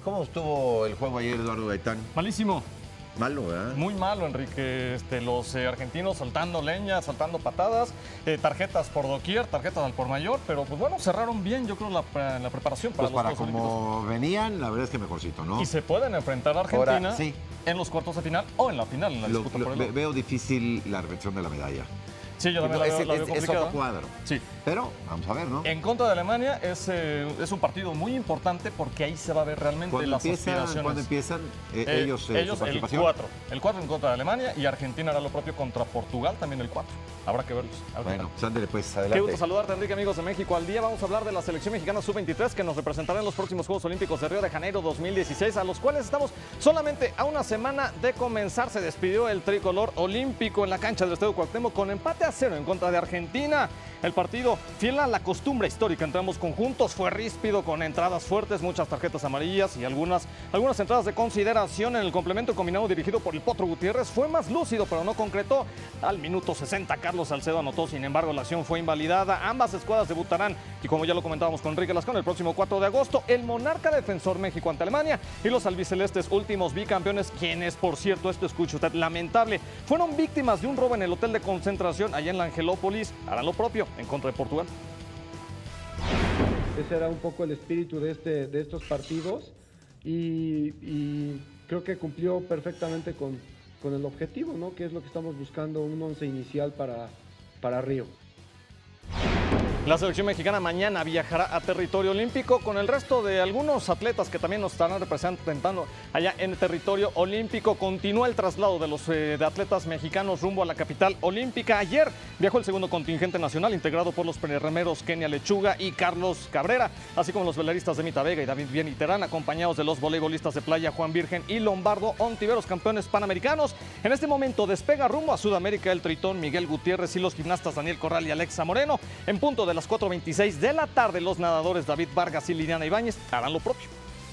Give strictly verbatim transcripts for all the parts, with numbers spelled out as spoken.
¿Cómo estuvo el juego ayer, Eduardo Gaitán? Malísimo. Malo, ¿verdad? Muy malo, Enrique. Este, los eh, argentinos saltando leña, saltando patadas, eh, tarjetas por doquier, tarjetas al por mayor, pero pues bueno, cerraron bien, yo creo, la, la preparación para pues los para Juegos como Olímpicos. venían, la verdad es que mejorcito, ¿no? Y se pueden enfrentar a Argentina Ahora, sí. en los cuartos de final o en la final, en la Lo- disputa lo- por el ve- oro. veo difícil la reversión de la medalla. Sí, yo también No, la es, veo, la es- veo es complicada. otro cuadro. Sí. Pero vamos a ver, ¿no? En contra de Alemania es, eh, es un partido muy importante porque ahí se va a ver realmente Cuando las empiezan, aspiraciones. cuando empiezan eh, Eh, ellos, eh, ellos su el participación. cuatro. El cuatro en contra de Alemania y Argentina hará lo propio contra Portugal, también el cuatro. Habrá que verlos. A ver qué Bueno, tal. pues ándale, pues Qué adelante. gusto saludarte, Enrique, amigos de México al día. Vamos a hablar de la selección mexicana sub veintitrés que nos representará en los próximos Juegos Olímpicos de Río de Janeiro dos mil dieciséis, a los cuales estamos solamente a una semana de comenzar. Se despidió el tricolor olímpico en la cancha del Estadio Cuauhtémoc con empate a cero en contra de Argentina. El partido, fiel a la costumbre histórica entre ambos conjuntos, fue ríspido con entradas fuertes, muchas tarjetas amarillas y algunas, algunas entradas de consideración. En el complemento combinado dirigido por el Potro Gutiérrez fue más lúcido, pero no concretó. Al minuto sesenta, Carlos Salcedo anotó, sin embargo, la acción fue invalidada. Ambas escuadras debutarán, y como ya lo comentábamos con Enrique Lascón, el próximo cuatro de agosto, el monarca defensor México ante Alemania y los albicelestes últimos bicampeones, quienes, por cierto, esto escucha usted, lamentable, fueron víctimas de un robo en el hotel de concentración allá en la Angelópolis, harán lo propio en contra de Portugal. Ese era un poco el espíritu de, este, de estos partidos y, y creo que cumplió perfectamente con, con el objetivo, ¿no? Que es lo que estamos buscando, un once inicial para, para Río. La selección mexicana mañana viajará a territorio olímpico con el resto de algunos atletas que también nos estarán representando allá en el territorio olímpico. Continúa el traslado de los eh, de atletas mexicanos rumbo a la capital olímpica. Ayer viajó el segundo contingente nacional integrado por los remeros Kenia Lechuga y Carlos Cabrera, así como los veleristas de Mita Vega y David Bieniterán, acompañados de los voleibolistas de playa Juan Virgen y Lombardo Ontiveros, campeones panamericanos. En este momento despega rumbo a Sudamérica el tritón Miguel Gutiérrez y los gimnastas Daniel Corral y Alexa Moreno. En punto de las cuatro veintiséis de la tarde, los nadadores David Vargas y Liliana Ibáñez harán lo propio.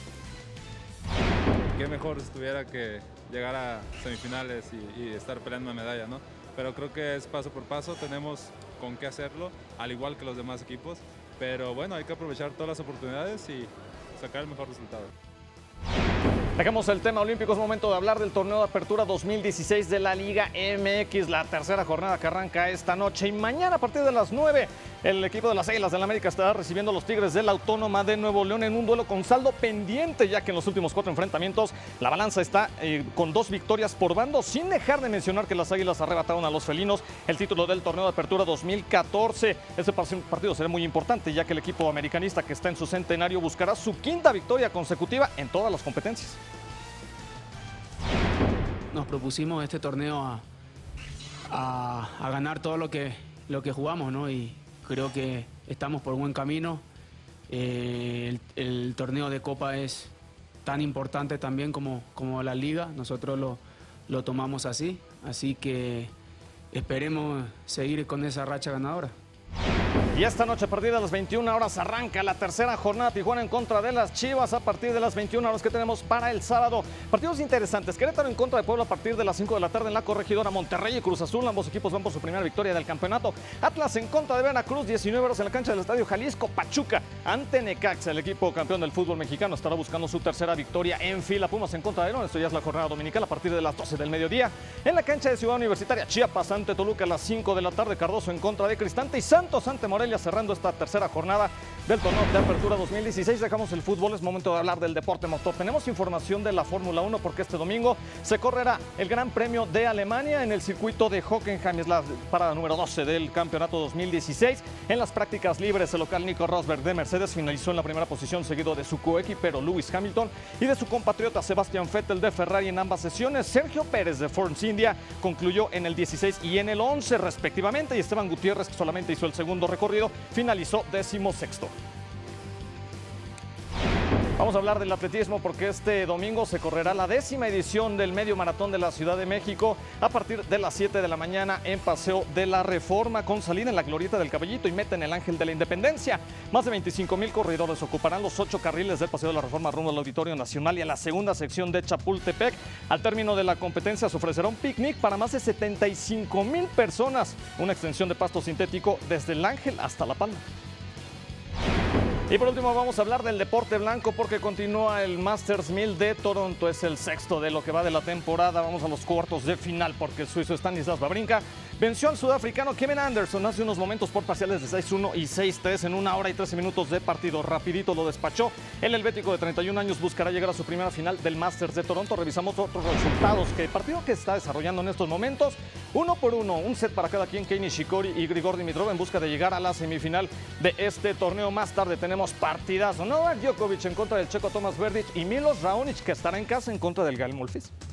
Qué mejor estuviera que llegar a semifinales y, y estar peleando una medalla, ¿no? Pero creo que es paso por paso, tenemos con qué hacerlo, al igual que los demás equipos. Pero bueno, hay que aprovechar todas las oportunidades y sacar el mejor resultado. Dejamos el tema olímpico, es momento de hablar del torneo de apertura dos mil dieciséis de la Liga M X, la tercera jornada que arranca esta noche y mañana a partir de las nueve el equipo de las Águilas del América estará recibiendo a los Tigres de la Autónoma de Nuevo León en un duelo con saldo pendiente, ya que en los últimos cuatro enfrentamientos la balanza está eh, con dos victorias por bando, sin dejar de mencionar que las Águilas arrebataron a los felinos el título del torneo de apertura dos mil catorce. Este partido será muy importante, ya que el equipo americanista que está en su centenario buscará su quinta victoria consecutiva en todas las competencias. Nos propusimos este torneo a, a, a ganar todo lo que, lo que jugamos, ¿no? Y creo que estamos por buen camino. Eh, el, el torneo de Copa es tan importante también como, como la Liga. Nosotros lo, lo tomamos así, así que esperemos seguir con esa racha ganadora. Y esta noche a partir de las veintiuna horas arranca la tercera jornada Tijuana en contra de las Chivas a partir de las veintiuna horas que tenemos para el sábado. Partidos interesantes, Querétaro en contra de Puebla a partir de las cinco de la tarde en la Corregidora, Monterrey y Cruz Azul, ambos equipos van por su primera victoria del campeonato. Atlas en contra de Veracruz, diecinueve horas en la cancha del Estadio Jalisco. Pachuca ante Necaxa, el equipo campeón del fútbol mexicano estará buscando su tercera victoria en fila. Pumas en contra de León, esto ya es la jornada dominical a partir de las doce del mediodía. En la cancha de Ciudad Universitaria, Chiapas ante Toluca a las cinco de la tarde, Cardoso en contra de Cristante y Santos ante Morelia cerrando esta tercera jornada del torneo de apertura dos mil dieciséis. Dejamos el fútbol, es momento de hablar del deporte motor. Tenemos información de la Fórmula uno porque este domingo se correrá el Gran Premio de Alemania en el circuito de Hockenheim, es la parada número doce del campeonato dos mil dieciséis. En las prácticas libres, el local Nico Rosberg de Mercedes finalizó en la primera posición, seguido de su coequipero Lewis Hamilton y de su compatriota Sebastian Vettel de Ferrari en ambas sesiones. Sergio Pérez de Force India concluyó en el dieciséis y en el once respectivamente, y Esteban Gutiérrez, que solamente hizo el segundo recorrido, finalizó décimo sexto. Vamos a hablar del atletismo porque este domingo se correrá la décima edición del Medio Maratón de la Ciudad de México a partir de las siete de la mañana en Paseo de la Reforma, con salida en la Glorieta del Caballito y meta en el Ángel de la Independencia. Más de veinticinco mil corredores ocuparán los ocho carriles del Paseo de la Reforma rumbo al Auditorio Nacional y a la segunda sección de Chapultepec. Al término de la competencia se ofrecerá un picnic para más de setenta y cinco mil personas, una extensión de pasto sintético desde el Ángel hasta La Palma. Y por último vamos a hablar del deporte blanco porque continúa el Masters mil de Toronto. Es el sexto de lo que va de la temporada. Vamos a los cuartos de final porque el suizo Stanislas Wawrinka venció al sudafricano Kevin Anderson hace unos momentos por parciales de seis uno y seis tres en una hora y trece minutos de partido. Rapidito lo despachó. El helvético de treinta y un años buscará llegar a su primera final del Masters de Toronto. Revisamos otros resultados que el partido que está desarrollando en estos momentos. Uno por uno, un set para cada quien. Kei Nishikori y Grigor Dimitrov en busca de llegar a la semifinal de este torneo. Más tarde tenemos partidazo. Novak Djokovic en contra del checo Tomas Berdych y Milos Raonic, que estará en casa en contra del Gael Monfils.